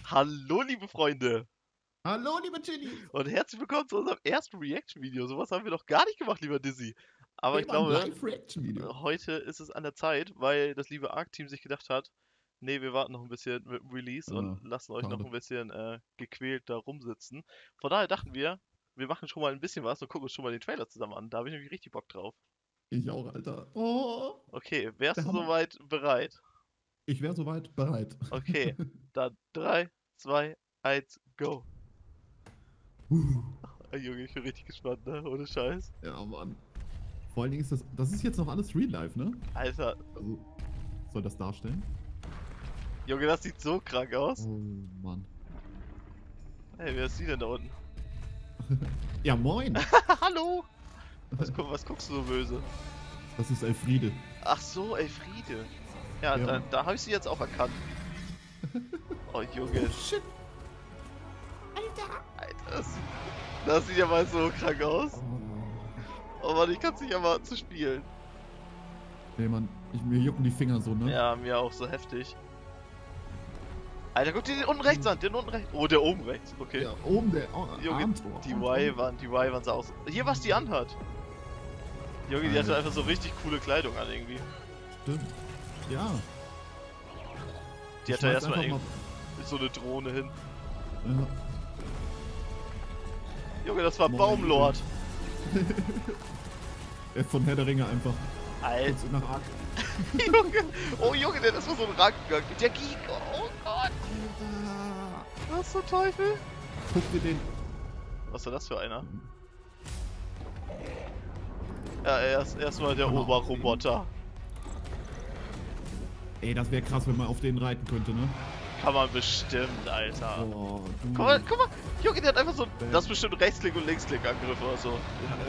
Hallo, liebe Freunde Hallo, liebe Chilis. und herzlich willkommen zu unserem ersten Reaction-Video. Sowas haben wir noch gar nicht gemacht, lieber Dizzy. Aber ich Immer ein glaube, Live-Reaction-Video. heute ist es an der Zeit, weil das liebe Arc-Team sich gedacht hat, nee, wir warten noch ein bisschen mit dem Release und lassen euch noch Schade. ein bisschen gequält da rumsitzen. Von daher dachten wir machen schon mal ein bisschen was und gucken uns schon mal den Trailer zusammen an. Da habe ich nämlich richtig Bock drauf. Ich auch, Alter. Oh, Okay, wärst der du Hammer. soweit bereit? Ich wäre soweit bereit. Okay, dann 3, 2, 1, go. Junge, ich bin richtig gespannt, ne? Ohne Scheiß. Ja, Mann. Vor allen Dingen ist das ist jetzt noch alles Real Life, ne? Alter, Also, soll das darstellen? Junge, das sieht so krank aus. Oh, Mann. Hey, wer ist die denn da unten? Ja, moin. Hallo! Was guckst du so böse? Das ist Elfriede. Ach so, Elfriede. Ja, Ja. da habe ich sie jetzt auch erkannt. Oh, Junge. Shit. Alter, das sieht ja mal so krank aus. Oh. Oh Mann, ich kann es nicht erwarten zu spielen. Nee, Mann. Mir jucken die Finger so, ne? Ja, mir auch so heftig. Alter, guck dir den unten rechts an, den unten rechts. Oh, der oben rechts, okay. Ja, oben der Junge, Armtor. die Wyvern sah aus. Hier, was die anhat. Junge, die hatte einfach so richtig coole Kleidung an irgendwie. Stimmt. Ja. Die hatte erstmal so eine Drohne hin. Ja. Junge, das war Moin. Baumlord. Er ist von Herr der Ringe einfach. Alter. Kurz nach Ark. Junge. Oh Junge, der ist mal so ein Rang gegangen. Der Geek. Oh Gott. Alter. Was zum Teufel? Guck dir den. Was war das für einer? Ja, erstmal der Hammer. Oberroboter. Ey, das wäre krass, wenn man auf den reiten könnte, ne? Kann man bestimmt, Alter. Oh, du. Guck mal. Junge, der hat einfach so. Das ist bestimmt Rechtsklick und Linksklick-Angriff oder so.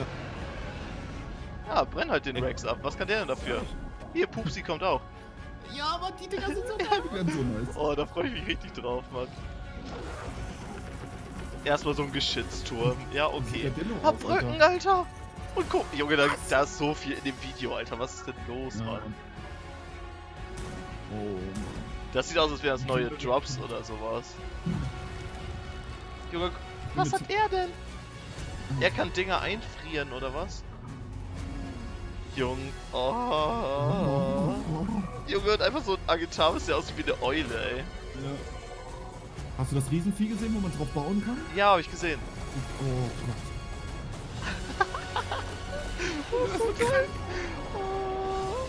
Ja, brenn halt den Rex ab. Was kann der denn dafür? Hier, Pupsi kommt auch. Ja, aber die Dinger sind so geil. Die werden so nice. Oh, da freue ich mich richtig drauf, Mann. Erstmal so ein Geschützturm. Ja, okay. Hab Rücken, Alter. Und guck, Junge, da ist so viel in dem Video, Alter. Was ist denn los, Ja. Mann? Oh, Mann. Das sieht aus, als wären das neue Drops oder sowas. Junge, was hat er denn? Er kann Dinger einfrieren, oder was? Junge, oh. Junge, und einfach so ein Agitavis, der aussieht wie eine Eule, ey. Ja. Hast du das Riesenvieh gesehen, wo man drauf bauen kann? Ja, hab ich gesehen. Oh Gott. Das ist so geil. Oh.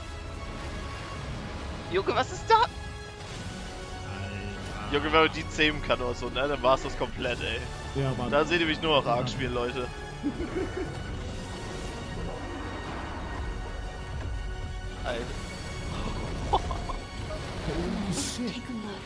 Junge, was ist da? Alter. Junge, wenn man die zähmen kann oder so, ne, dann war's das komplett, ey. Ja, Mann. Da seht ihr mich nur noch Arc spielen, Leute. Alter. Holy shit.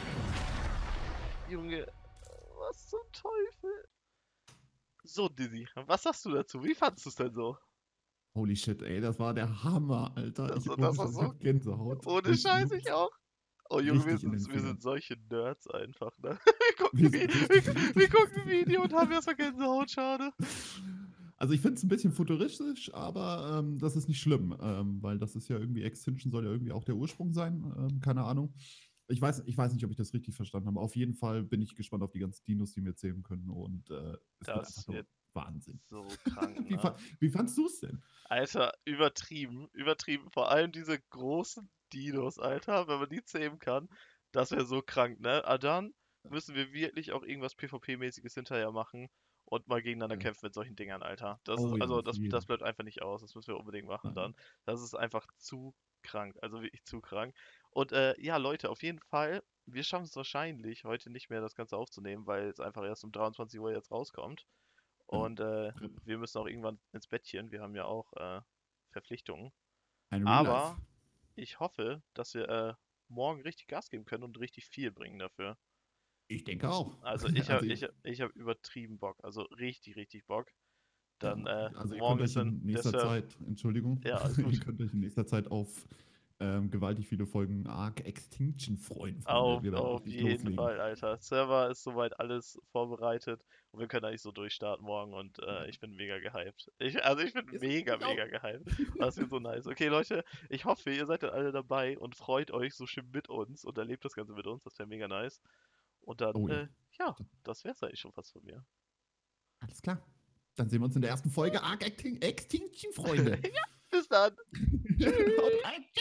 Junge, was zum Teufel? So, Dizzy, was sagst du dazu? Wie fandest du es denn so? Holy shit, ey, das war der Hammer, Alter. Das Ich war so hab Gänsehaut. ohne Mich Scheiß, juckt's ich auch. Oh Junge, richtig in den wir Fingern. sind solche Nerds einfach, ne? Wir sind Wir gucken ein Video und haben erstmal Gänsehaut, schade. Also ich finde es ein bisschen futuristisch, aber das ist nicht schlimm, weil das ist ja irgendwie, Extinction soll ja irgendwie auch der Ursprung sein, keine Ahnung. Ich weiß nicht, ob ich das richtig verstanden habe. Auf jeden Fall bin ich gespannt auf die ganzen Dinos, die wir zähmen können und es wird Das einfach nur wird Wahnsinn. so krank, Wie, ne? wie fandst du es denn? Alter, übertrieben, übertrieben. Vor allem diese großen Dinos, Alter, wenn man die zähmen kann, das wäre so krank, ne? Aber dann müssen wir wirklich auch irgendwas PvP-mäßiges hinterher machen und mal gegeneinander Ja. kämpfen mit solchen Dingern, Alter. Das ist, Oh ja, also, auf das jeden. bleibt einfach nicht aus. Das müssen wir unbedingt machen dann. Nein. Das ist einfach zu krank, also wirklich zu krank. Und ja, Leute, auf jeden Fall, wir schaffen es wahrscheinlich heute nicht mehr, das Ganze aufzunehmen, weil es einfach erst um 23 Uhr jetzt rauskommt. Ja. Und wir müssen auch irgendwann ins Bettchen. Wir haben ja auch Verpflichtungen. Ein Real Life. Aber ich hoffe, dass wir morgen richtig Gas geben können und richtig viel bringen dafür. Ich denke auch. Also ich hab übertrieben Bock. Also richtig, richtig Bock. Dann Also ihr morgen könnt ist euch dann in der nächster Surf. Zeit, Entschuldigung, Ja, alles ihr gut. könnt euch in nächster Zeit auf gewaltig viele Folgen Arc Extinction freuen, wenn wir dann Auf richtig jeden loslegen. Fall, Alter. Server ist soweit alles vorbereitet und wir können eigentlich so durchstarten morgen und ich bin mega gehypt. Also ich bin mega, Ich auch. mega gehypt. Das wird so nice. Okay, Leute, ich hoffe, ihr seid dann alle dabei und freut euch so schön mit uns und erlebt das Ganze mit uns. Das wäre mega nice. Und dann, Oh ja. ja, das wär's eigentlich schon fast von mir. Alles klar. Dann sehen wir uns in der ersten Folge Arc Extinction, Freunde. Bis dann. Haut rein.